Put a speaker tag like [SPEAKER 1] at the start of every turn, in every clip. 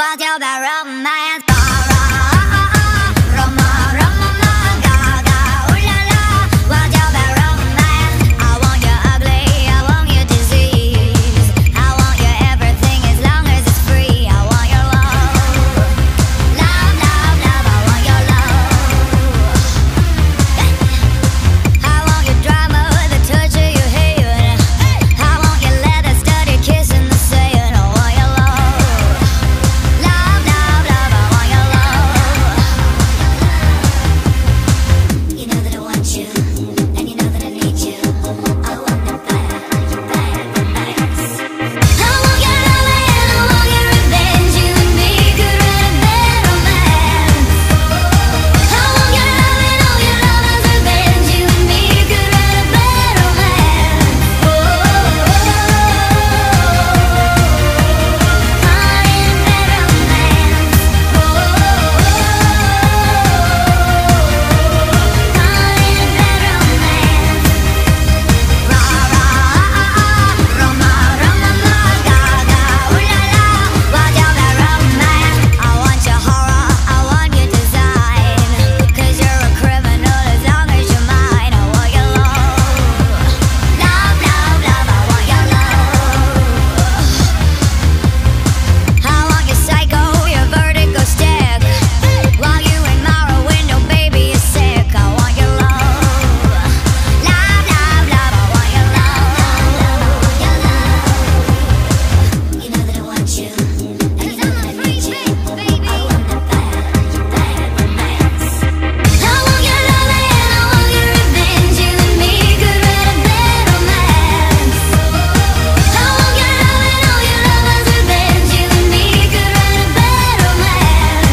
[SPEAKER 1] want your bad romance. Roma Roma-ma, Gaga, ooh la la. Want your bad romance. I want your ugly, I want your disease. I want your everything as long as it's free. I want your love, love, love, love. I want your love. I want your drama, the touch of your hand. I want your leather studded kiss in the sand. I want your love, love, love, love. I want your love. You know that I want you, and you know that I need you. I want the bad, bad romance. I want your love and I want your revenge. You and me could write a bad romance. I want your love and all your lovers' revenge. You and me could write a bad romance. Roma Roma-ma, Gaga, ooh la la. Want your bad romance. I want your horror, I want your design. 'Cause you're a criminal as long as you're mine. I want your love, love, love, love. I want your love. I want your psycho, your vertigo stick. While you admire a window, baby, you're sick. I want your love, love, love, love. I want your love, your love. You know that I want you, and you know that I need you. I want the bad, bad romance. I want your love and I want your revenge. You and me could write a bad romance. I want your love and all your lovers' revenge. You and me could write a bad romance.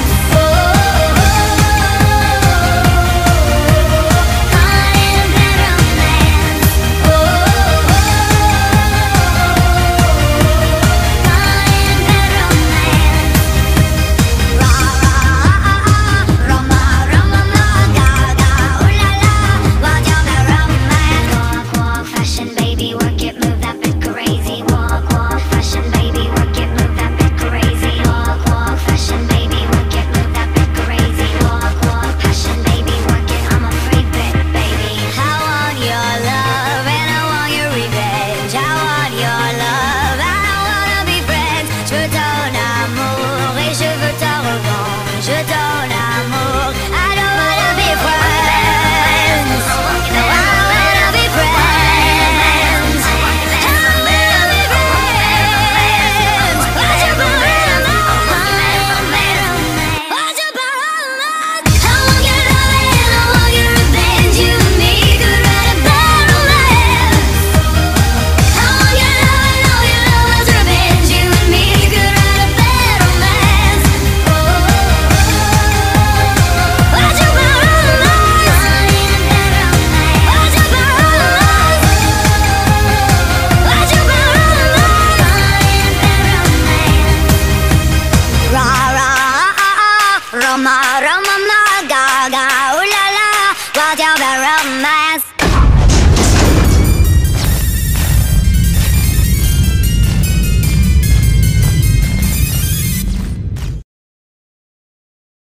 [SPEAKER 1] Roma Roma-ma, Gaga, ooh la la. Want your bad romance. Walk, walk, fashion, baby, work it, move that bit crazy. Walk, walk, fashion, baby, work it, move that bit crazy. Walk, walk, fashion, baby, work it, move that bit crazy. Walk, walk, passion, baby, work it. I'm a free bit, baby. I want your love and I want your revenge. I want your love, I wanna be friends. True tone.